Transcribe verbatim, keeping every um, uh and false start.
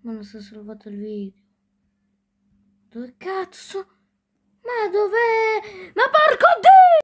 Ma non si è salvato il video. Dove cazzo? Ma dov'è? Ma porco Dio!